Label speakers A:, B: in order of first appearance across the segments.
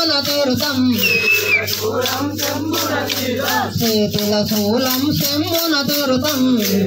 A: శంభున తీర్థం చేతుల శూలం శంభున తీర్థం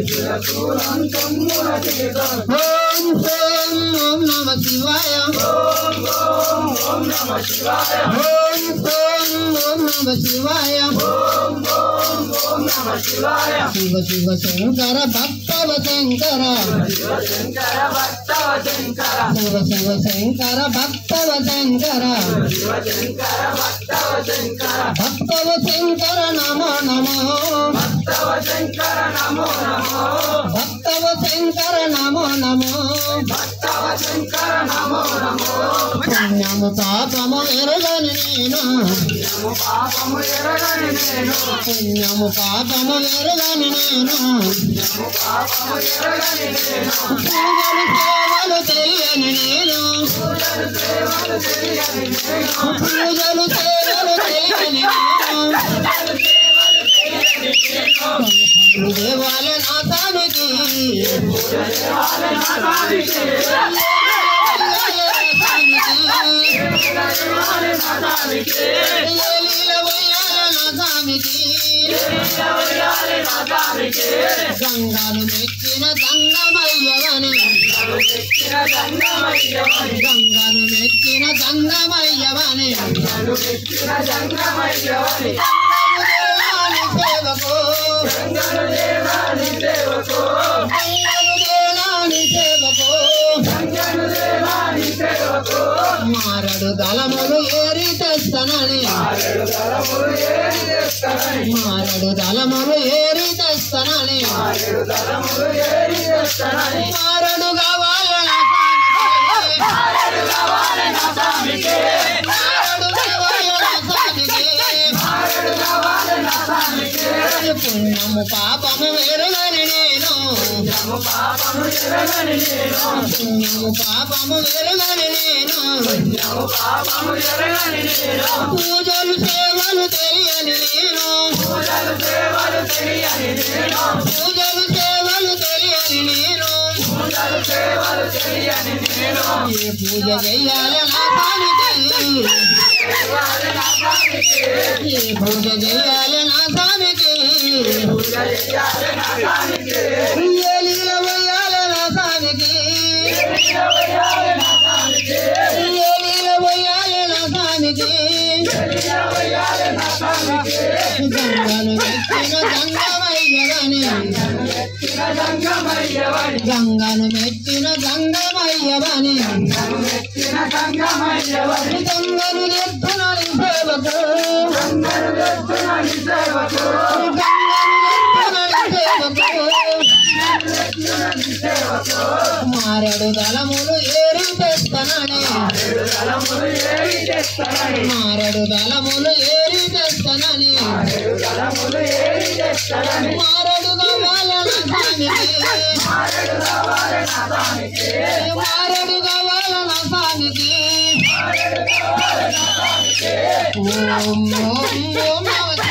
A: ఓం ఓం ఓం నమ శివాయ ఓం ఓం నమ శివాయ ఓం ఓం ఓం నమ శివాయ ఓం ఓం నమ శివాయ శివ శివ శంకర భక్తవ శంకర శివ శంకర భక్తవ శంకర శివ శివ శంకర భక్తవ శంకర శివ శంకర భక్తవ శంకర భక్తవ శంకర నమో నమో భక్తవ శంకర నమో నమో భక్తవ శంకర నమో నమో భక్తవ శంకర నమో నమో పుణ్యము పాపము ఎరగని నేను పుణ్యము పాపము ఎరగని నేను పుణ్యము పాపము ఎరగని నేను పుణ్యము పాపము ఎరగని నేను పూజలు సేవలు తెలియని నేను పూజలు సేవలు తెలియని నేను పూజలు సేవలు తెలియని నేను దేవాల నాథానికి దేవాల నాథానికి గంగాను మెచ్చిన గంగమయ్యవని గంగాను మెచ్చిన గంగమయ్యవని సేవకు మారడు దళములు ఏరి తెస్తనని మారడు దళములు ఏరి తెస్తనని మారడు కావాలన పుణ్యము పాపము ఎరగని నేను పుణ్యము పాపము ఎరగని నేను పూజలు సేవలు తెలియని నేను పూజలు సేవలు తెలియని నేను ఏ పూజ చెయ్యాలి నాథానికి ఏ పూజ చెయ్యాలి నాథానికి ఏ లీల వేయాలి నాథానికి ఏ లీల వేయాలి నాథానికి గంగను మెచ్చిన గంగమయ్యవని గంగను మెచ్చిన గంగమయ్యవని గంగను ఎత్తునని సేవకు మారడు దళములు ఏరి తెస్తనని మారడు దళములు ఏరి తెస్తనని మారడు కావాలన స్వామికి మారడు కావాలన స్వామికి ఓం ఓం ఓం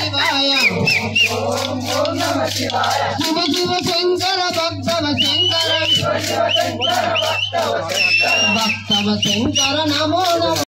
A: నమ శివాయ శివ శివ శంకర భక్తవ శంకర భక్తవ శంకర నమో నమః